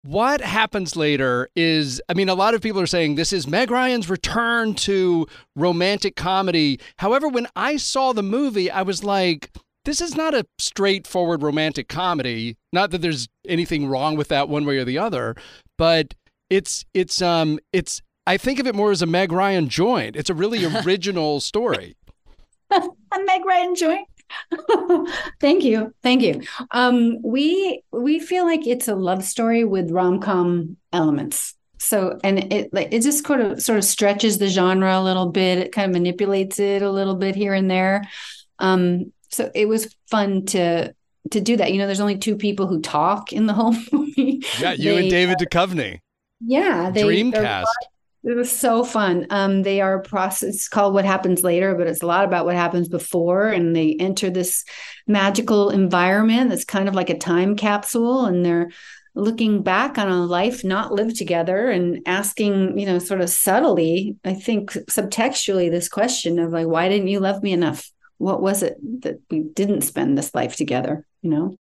what happens later is, I mean, a lot of people are saying this is Meg Ryan's return to romantic comedy. However, when I saw the movie, I was like, this is not a straightforward romantic comedy. Not that there's anything wrong with that one way or the other, but it's I think of it more as a Meg Ryan joint. It's a really original story. A Meg Ryan joint. Thank you. Thank you. We feel like it's a love story with rom-com elements. So, and it just sort of stretches the genre a little bit. It kind of manipulates it a little bit here and there. So it was fun to do that. You know, there's only two people who talk in the whole movie. Yeah, you and David Duchovny. Yeah, Dreamcast. It was so fun. They are a process called What Happens Later, but it's a lot about what happens before. And they enter this magical environment that's kind of like a time capsule. And they're looking back on a life not lived together and asking, sort of subtly, I think subtextually, this question of like, why didn't you love me enough? What was it that we didn't spend this life together?